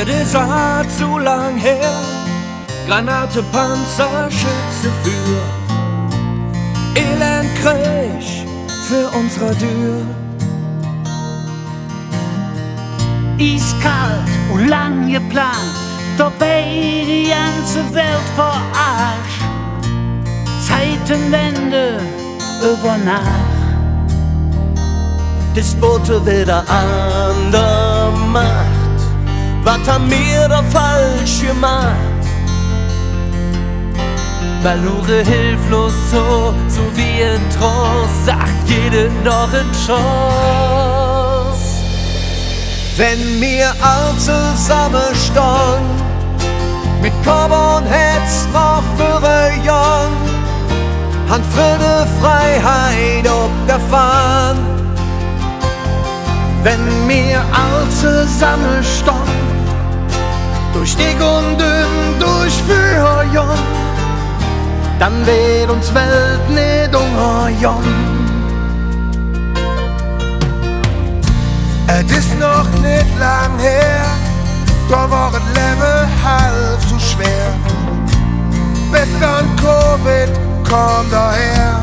Es ist zu lang her, Granate, Panzer, Schütze für Elend, Krieg für unsere Tür. Eiskalt und lang geplant, dabei die ganze Welt verarscht. Zeitenwende über Nacht. Despote wieder an der Macht, was haben wir da falsch gemacht? Balure hilflos so wie ein Trost, sagt jede noch ein Chance. Wenn wir all zusammenstehen, mit Kopf und Herz noch für ein Jahr, han Friede, Freiheit ob der Fahne. Wenn wir all zusammenstehen, durch dick und dünn, durch für ein Jahr, dann wird uns Welt nicht untergehen. Es ist noch nicht lang her, da war das Leben halb so schwer. Bis dann Covid kam daher.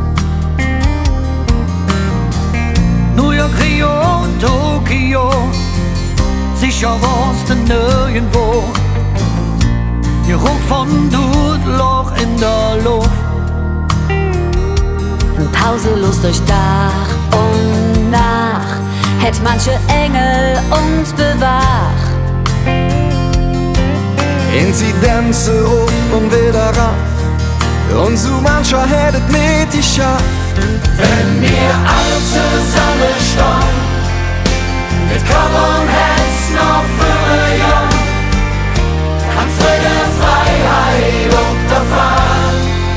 New York, Rio und Tokio, sicher war's denn nirgendwo. Geruch von Blutloch in der Luft. Pauselos durch Dach und Nacht hätt manche Engel uns bewacht. Inzidenzen hoch und wieder rauf, und so mancher hättet mit die schafft. Wenn wir alle zusammenstehen, mit Kopf und Herz noch für ein Jahr, an Friede, Freiheit und der Fahne.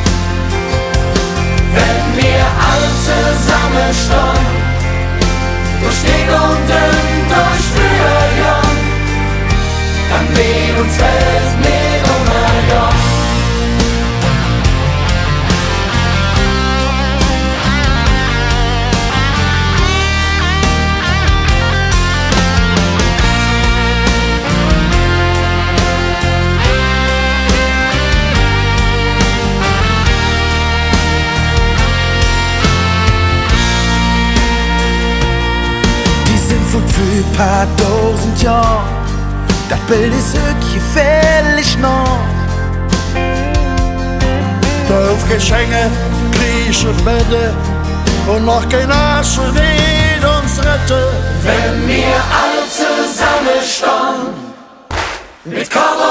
Wenn wir alle zusammenstehen, durch dick und dünn, durch für ein Jahr, dann wird uns Welt nicht untergehen. Für ein paar tausend Jahre, das Bild ist gefährlich noch. Zwölf Geschenke, Krieg und Wette, und noch kein Arsch wird uns retten. Wenn wir alle zusammenstehen, mit Kopf